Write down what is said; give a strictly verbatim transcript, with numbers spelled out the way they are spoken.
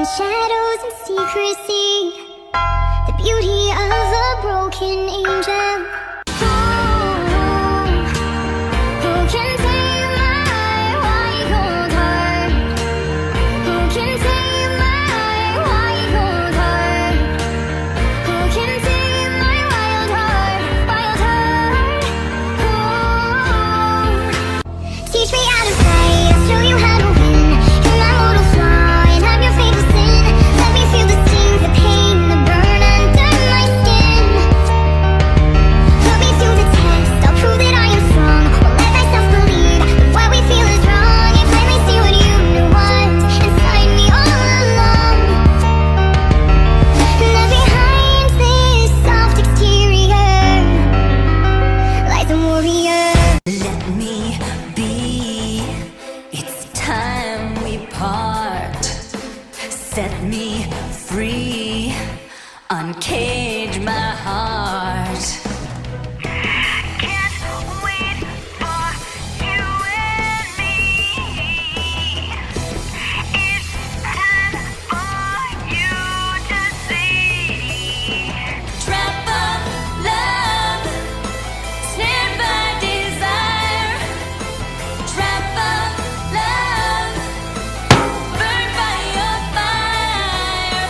shadows and secrecy, the beauty of a broken angel. Set me free, uncage my heart. Can't wait for you and me. It's time for you to see. Trap of love, snared by desire. Trap of love, burned by your fire.